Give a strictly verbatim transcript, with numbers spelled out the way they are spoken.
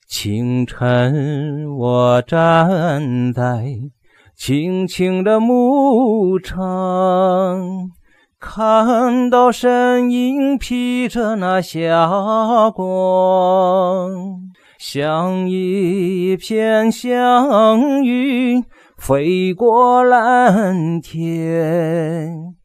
清晨我站在青青的牧场，看到身影披着那霞光，像一片祥云飞过蓝天，